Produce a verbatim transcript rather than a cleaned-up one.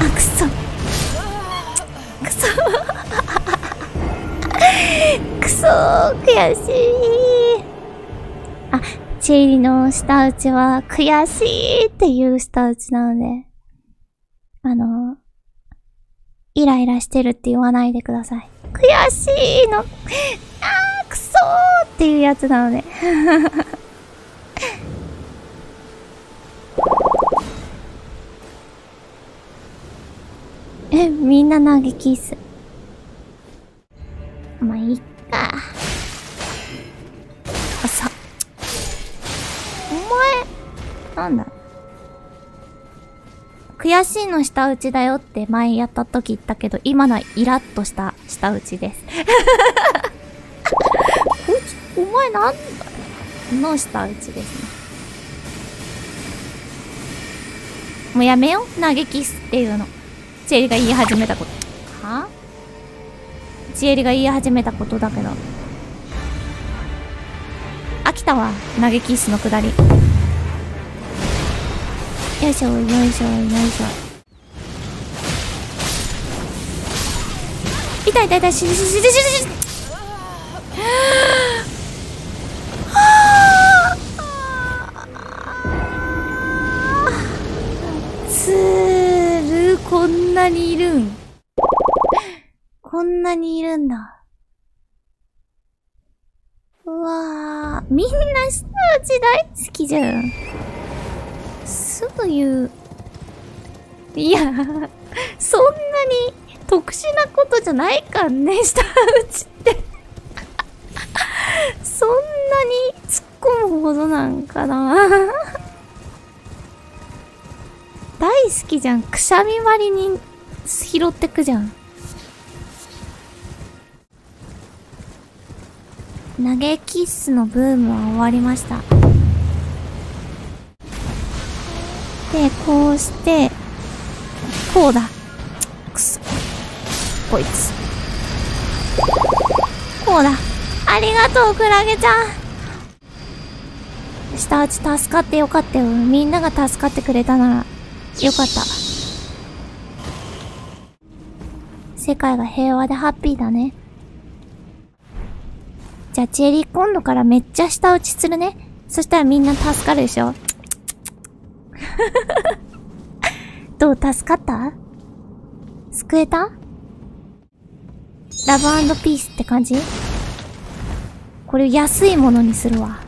あ、くそくそくそー、悔しい。あ、チェリの舌打ちは悔しいっていう舌打ちなので、あの、イライラしてるって言わないでください。悔しいの。あー、くそーっていうやつなので。え、みんな投げキス。まあ、いいか。あ、さ。お前、なんだ。悔しいの舌打ちだよって前やった時言ったけど、今のはイラッとした舌打ちです。こいつ、お前なんだの舌打ちですね。もうやめよう、投げキスっていうの。チエリが言い始めたこと。は？チエリが言い始めたことだけど。飽きたわ、投げキスのくだり。よいしょよいしょよいしょ。痛い痛い痛い、しししししし。つーる、こんなにいるん。こんなにいるんだ。うわー、みんな舌打ち大好きじゃん。すぐ言う。いや、そんなに特殊なことじゃないかんね、舌打ちって。そんなに突っ込むほどなんかな。大好きじゃん。くしゃみ割りに拾ってくじゃん。投げキッスのブームは終わりました。で、こうして、こうだ。くそ。こいつ。こうだ。ありがとう、クラゲちゃん。下打ち助かってよかったよ。みんなが助かってくれたなら、よかった。世界が平和でハッピーだね。じゃあ、チエリー今度からめっちゃ下打ちするね。そしたらみんな助かるでしょ。どう、助かった？救えた？ラブ&ピースって感じ？これ安いものにするわ。